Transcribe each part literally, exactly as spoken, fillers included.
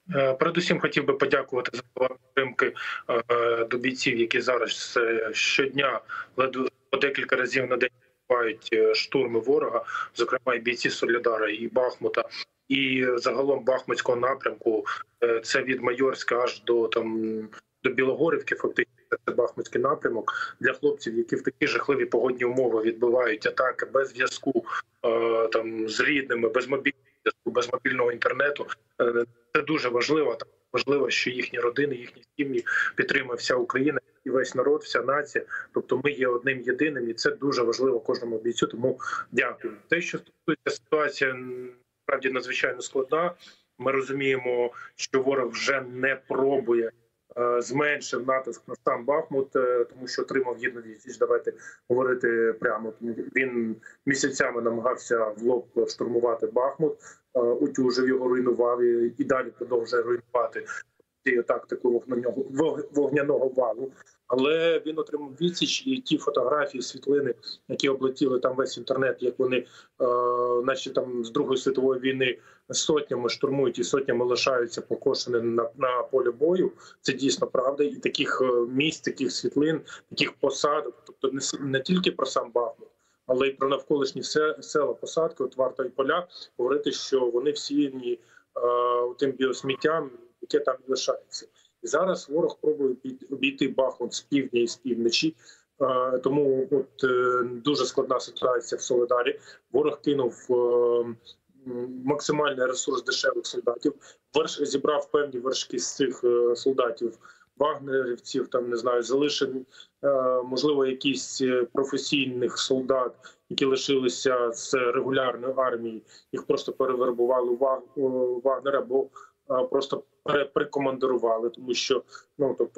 Е, Передусім хотів би подякувати за слова підтримки е, до бійців, які зараз е, щодня ледве по декілька разів на день відбувають е, штурми ворога, зокрема і бійці Солідара, і Бахмута, і загалом Бахмутського напрямку. Е, Це від Майорська аж до там до Білогорівки, фактично це Бахмутський напрямок для хлопців, які в такі жахливі погодні умови відбивають атаки без зв'язку е, там з рідними, без мобільного зв'язку, без мобільного інтернету. Е, Це дуже важливо. Так важливо, що їхні родини, їхні сім'ї підтримує вся Україна і весь народ, вся нація. Тобто ми є одним єдиним, і це дуже важливо кожному бійцю. Тому дякую. Те, що стосується ситуація, справді надзвичайно складна. Ми розуміємо, що ворог вже не пробує. Зменшив натиск на сам Бахмут, тому що отримав гідну відсіч. Давайте говорити прямо. Він місяцями намагався в лоб штурмувати Бахмут, утюжив його, руйнував і далі продовжує руйнувати тактику вогняного, вогняного валу. Але він отримав відсіч, і ті фотографії, світлини, які облетіли там весь інтернет, як вони, е, наче там з Другої світової війни сотнями штурмують і сотнями лишаються покошеними на, на полі бою. Це дійсно правда. І таких місць, таких світлин, таких посадок, тобто не, не тільки про сам Бахмут, але й про навколишні села, посадки, от Варта і Поля, говорити, що вони всіяні е, тим біосміттям, яке там лишається. І зараз ворог пробує обійти Бахмут з півдня і з півночі. Тому от дуже складна ситуація в Солидарі. Ворог кинув максимальний ресурс дешевих солдатів, зібрав певні вершки з цих солдатів, вагнерівців, там не знаю, залишив, можливо, якісь професійних солдат, які лишилися з регулярної армії, їх просто перевербували у Вагнера, або просто прикомандирували, тому що, ну, тобто,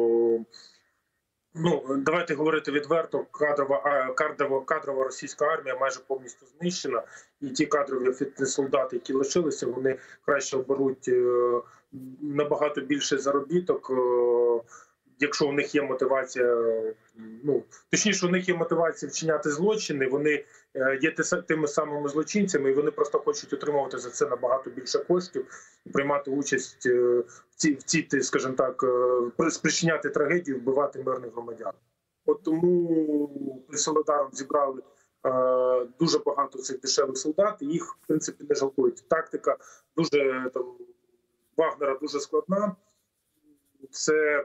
ну, давайте говорити відверто, кадрова, кадрова, кадрова російська армія майже повністю знищена, і ті кадрові солдати, які лишилися, вони краще оберуть набагато більший заробіток, якщо у них є мотивація, ну, точніше, у них є мотивація вчиняти злочини, вони є тими самими злочинцями, і вони просто хочуть отримувати за це набагато більше коштів, приймати участь в цій, в цій, скажімо так, спричиняти трагедію, вбивати мирних громадян. От тому під Солидаром зібрали е, дуже багато цих дешевих солдат, і їх, в принципі, не жалкують. Тактика дуже, там, Вагнера дуже складна. Це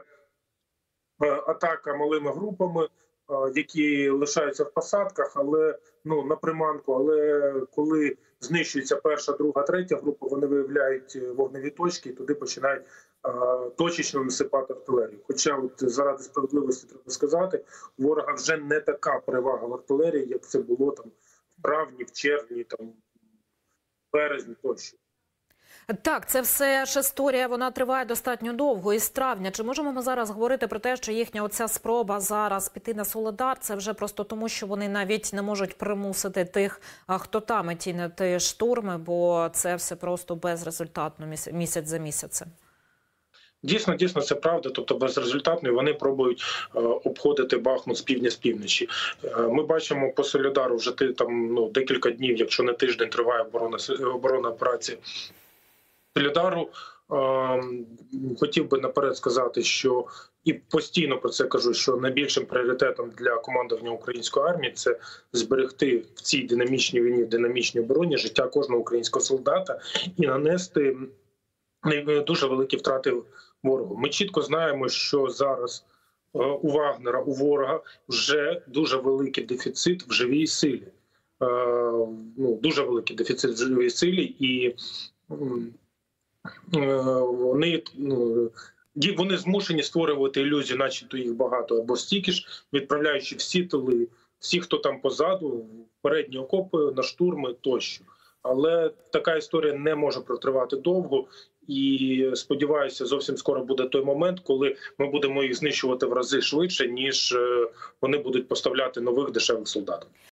атака малими групами, які лишаються в посадках, але ну на приманку. Але коли знищується перша, друга, третя група, вони виявляють вогневі точки і туди починають а, точечно насипати артилерію. Хоча, от заради справедливості треба сказати, у ворога вже не така перевага в артилерії, як це було там в травні, в червні, там в березні тощо. Так, це все ж історія, вона триває достатньо довго, із травня. Чи можемо ми зараз говорити про те, що їхня оця спроба зараз піти на Солидар, це вже просто тому, що вони навіть не можуть примусити тих, хто там іти штурми, бо це все просто безрезультатно місяць за місяцем? Дійсно, дійсно, це правда, тобто безрезультатно, і вони пробують е, обходити Бахмут з півдня, з півночі. Е, ми бачимо по Солідару вже там ну, декілька днів, якщо не тиждень, триває оборона, оборона операції Солідару. Е, хотів би наперед сказати, що і постійно про це кажу, що найбільшим пріоритетом для командування української армії – це зберегти в цій динамічній війні, в динамічній обороні життя кожного українського солдата і нанести дуже великі втрати ворогу. Ми чітко знаємо, що зараз у Вагнера, у ворога вже дуже великий дефіцит в живій силі. Ну, дуже великий дефіцит в живій силі, і вони, ну, вони змушені створювати ілюзію, начебто їх багато, або стільки ж, відправляючи всі тили, всі, хто там позаду, в передні окопи, на штурми тощо. Але така історія не може протривати довго. І, сподіваюся, зовсім скоро буде той момент, коли ми будемо їх знищувати в рази швидше, ніж вони будуть поставляти нових дешевих солдатів.